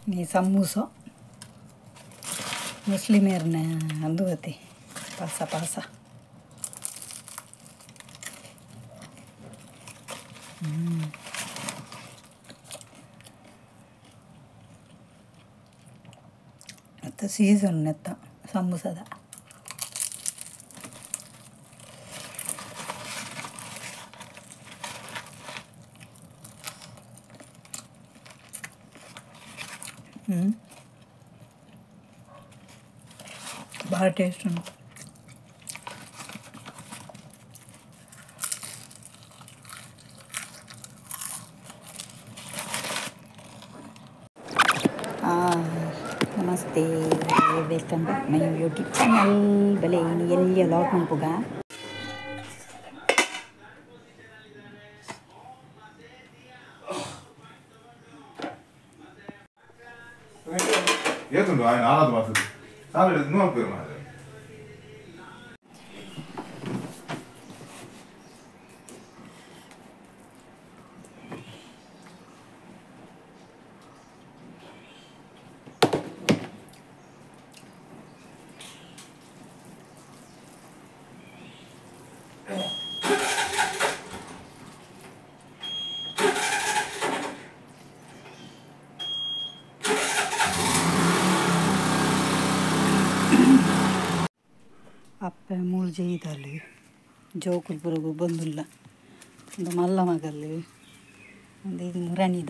ini sambusa muslimerna andu gati pasa atau season netta sambusa da బాగా taste ఉంది ನಮಸ್ತೆ welcome back my YouTube channel ಬಲೆ ಇನ್ನು ಎಲ್ಲಿ ಲಾಗ್ ಮಾಡ್ಬೋಗ 예전도 아니 알아도 봤어. 사람들 누가 그러면 안 돼. ಅಪ್ಪ ಮೂರು ಜೈದಲ್ಲಿ ಜೋಕುಲ್ಪುರಗೂ ಬಂದಿಲ್ಲ ಒಂದು ಮಲ್ಲ ಮಗಲ್ಲಿ ಒಂದು ಇದು ಮುರಣಿದ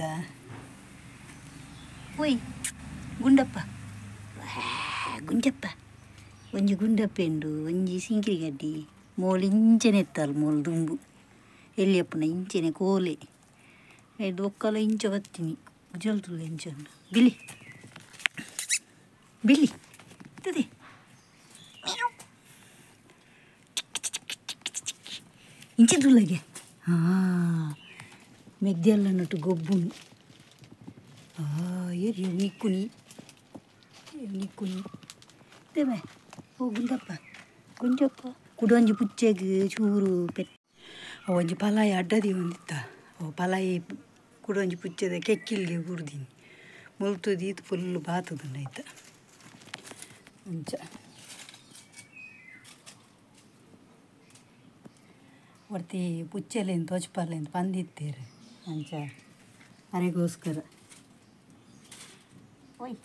ಓಯ್ ಗುಂಡಪ್ಪ ಗುಂಡಪ್ಪ ಒಂಜಿ ಗುಂಡಪ್ಪೆಂಡು ಒಂಜಿ ಸಿಂಕ್ರಿ ಗಡ್ಡಿ ಮೋಲು ಇಂಚನೆ ಎತ್ತಲ್ಲ ಮೋಲು ದುಂಬು ಎಲ್ಲಿಯಪ್ಪನ ಇಂಚನೆ ಕೋಲೆ ಇದು ಒಕ್ಕಲ ಇಂಚ ಬತ್ತೀನಿ ಜಲ್ತುಲ್ಲ ಇಂಚನ್ನು ಬಿಲಿ ಬಿಲಿ ಇತ್ತದೆ ಇಂಚಿದ್ರೊಳಗೆ ಮೆಗ್ದೆಲ್ಲ ನಟ್ಟು ಗೊಬ್ಬುನು ಏರಿ ನಿಕ್ಕುನಿ ದೇವೆ ಓ ಗುಂಜಪ್ಪ ಕುಡೊಂಜಿ ಪುಚ್ಚೆಗೆ ಚೂರು ಪೆಟ್ ಒಂಜಿ ಪಲಾಯಿ ಅಡ್ಡದಿ ಒಂದಿತ್ತ ಅವು ಪಲಾಯಿ ಕುಡೊಂಜಿ ಪುಚ್ಚದ ಕೆಕ್ಕಿಲ್ಗೆ ಕುಡ್ದೀನಿ ಮುಲ್ತುದಿ ಇದು ಫುಲ್ ಬಾತದನ್ನ ಆಯ್ತ ಅಂಚ ಒರ್ತಿ ಪುಚ್ಚೆಲೆಂದು ತೊಚ್ಪರ್ಲೆಂದು ಬಂದಿತ್ತೇರು ಅಂಚ ಅರೆಗೋಸ್ಕರ ಓಯ್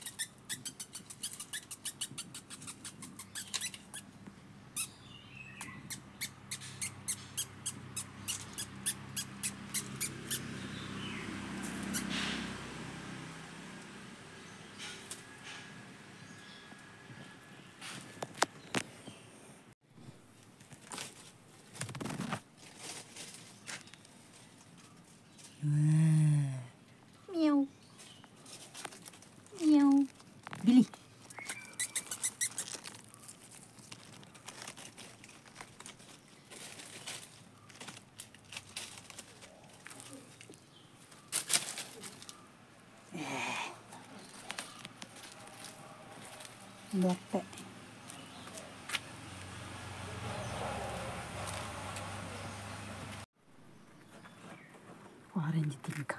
ಮಿಯಾವ್ ಮಿಯಾವ್ ಬಿಲಿ ದೊಪ್ಪೆ ಆರೆಂಜ್ ತಿನ್ಕ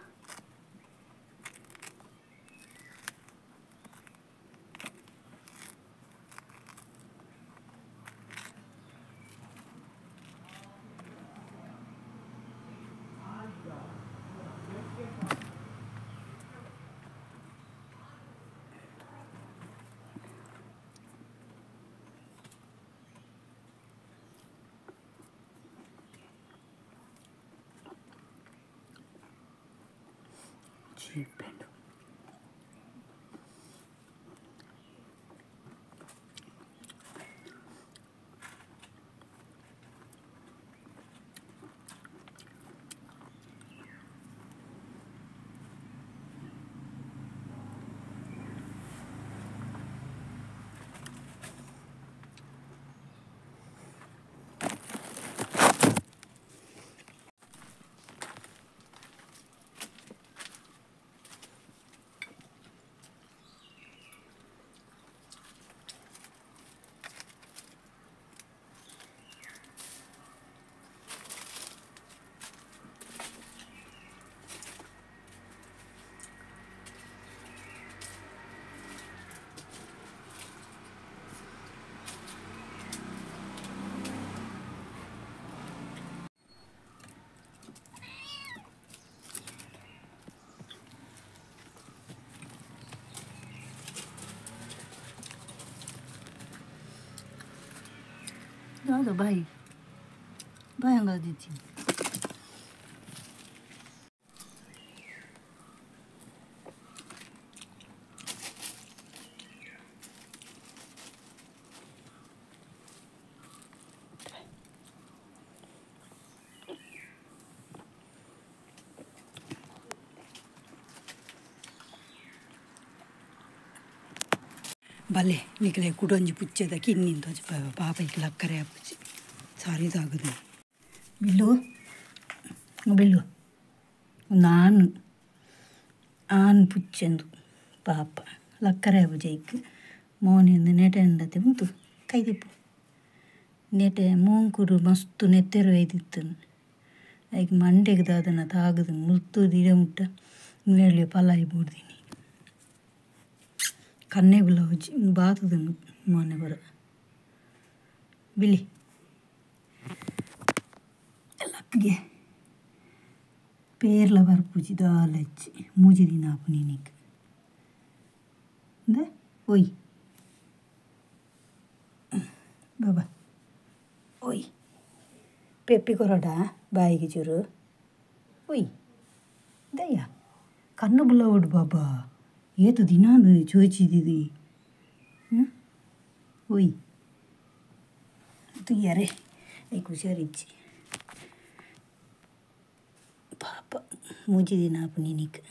ಚೀಪೆಂಡು ಅದು ಬಾಯಿ ಬಾಯಿ ಹಂಗಾದಿಚ್ಚಿ ಬಲೆ ನಿಕಲೆ ಕುಡೊಂಜಿ ಪುಚ್ಚದ ಕಿನ್ನಿಂದ ಪಾಪ ಇಕ್ಲ ಅಕ್ಕರೆ ಅಪ್ಪುಚ್ಚಿ ಸಾರಿದಾಗದು ಬಿಲ್ಲು ಬಿಲ್ಲು ನಾನು ಆನ್ ಪುಚ್ಚಂದು ಪಾಪ ಲಕ್ಕರೆ ಅಬ್ಬುಜೈಕ್ ಮೋನಿಂದ ನೆಟೆ ಎಂಡತೆ ಉಂಟು ಕೈದಿಪ್ಪು ನೆಟೆ ಮೂಂಕುಡು ಮಸ್ತು ನೆತ್ತೆರು ಒಯ್ದಿತ್ತು ಐಕ್ ಮಂಡೆಗೆ ದಾದನ ತಾಗದು ಮುಲ್ತು ದಿಡ ಮುಟ್ಟ ಮೇಳೆ ಪಲಾಯಿ ಬೂಡ್ದಿನಿ ಕನ್ನೆ ಗುಲಾಬಿ ಬಾತದನ್ನು ಮೊನ್ನೆ ಬರ ಬಿಳಿ ಲಕ್ಗೆ ಪೇರ್ಲ ಬರ್ಪುಜಿ ದಾಲ ಹಚ್ಚಿ ಮೂಜಿ ದಿನ ಆಪು ನೀನಿಗೆ ಅಂದ ಒಯ್ ಬಾಬಾ ಒಯ್ ಪೆಪ್ಪಿ ಕೊರಡ ಬಾಯಿಗೆ ಚೂರು ಒಯ್ ದಯ್ಯ ಕಣ್ಣು ಬುಲ್ಲವಡು ಬಾಬಾ ಏತು ದಿನ ಚೋಚಿದಿದಿ ಒಯ್ ಅದು ಯಾರೇ ಐಕ್ ಹುಷಾರಿಚ್ಚಿ ಪಾಪ ಮೂಜಿ ದಿನ ಆಪು ನೀನಿಕ್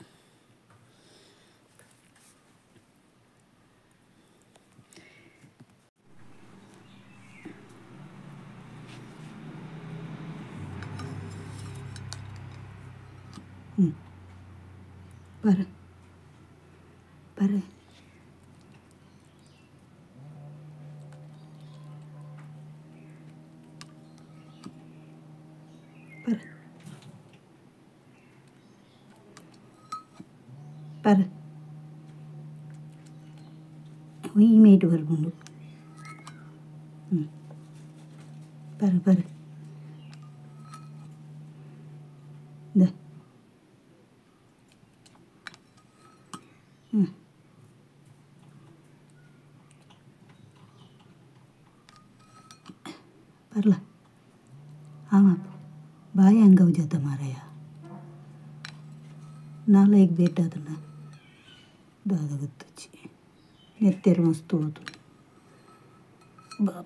ಬರ ಬರ ಬರ ಬರ ಈ ಮೇಟು ಬರ್ಕೊಂಡು ಬರ ಬರ ದ ಬರಲ ಆಮಪ್ಪ ಬಾಯಿ ಹಂಗವು ಜೊತೆ ಮಾರಾಯ ನಾಳೆಗೆ ಬೇಟಾದನ್ನ ದಾದ ಗೊತ್ತಚ್ಚಿ ನೆತ್ತೆರು ಮಸ್ತು ಹೋದು ಬಾಪ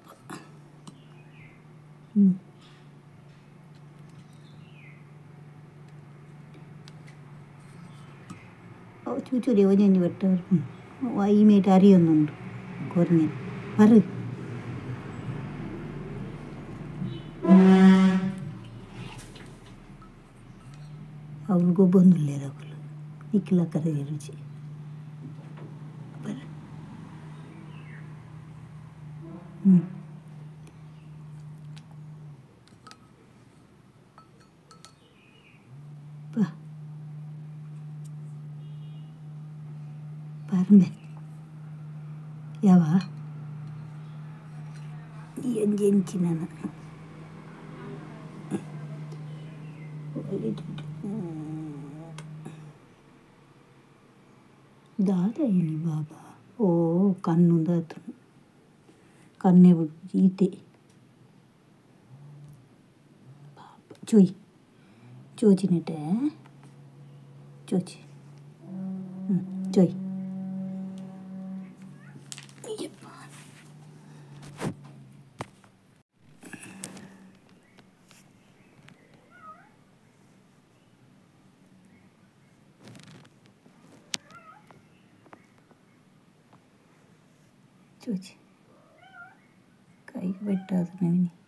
ಅವು ಚೂಚೂರಿ ಒಂಜೊಂಜಿ ಬಟ್ಟವರು ಈ ಮೇಟ್ ಅರಿಯೊಂದುಂಡು ಕೊರ್ನೆ ಬರು ಅವಳು ಗೊಬ್ಬೊಂದುಲ್ಲೇರ ಅವಳು ಇಕ್ಕಿಲ ಕರೆ ರುಚಿ ಬರ ಬಾ ಬರ್ಮೆ ಯಾವ ಎಂಚಿನ ದಾದ ಹೇಳಿ ಬಾಬಾ ಓ ಕಣ್ಣು ದಾತು ಕನ್ನೆ ಬಿಟ್ಟು ಈತೆ ಪಾಪ ಚೂಯ್ ಚೋಚಿನೆಟೆ ಚೋಚಿ ಚೋಯ್ ಚೂಚಿ ಕೈಗೆ ಬೆಟ್ಟಾದ ನವಿನಿ